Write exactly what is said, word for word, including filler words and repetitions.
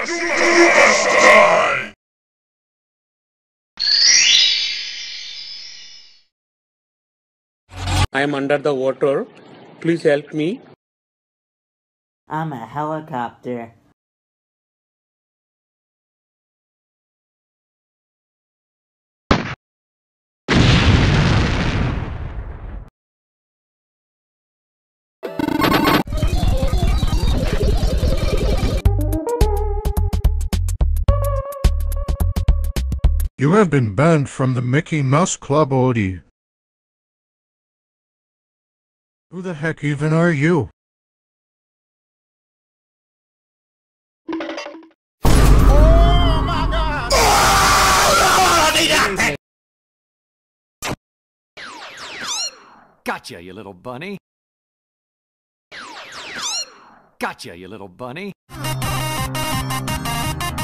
must die! I am under the water. Please help me. I'm a helicopter. You have been banned from the Mickey Mouse Club, Odie. Who the heck even are you? Oh my god! Gotcha, you little bunny. Gotcha, you little bunny.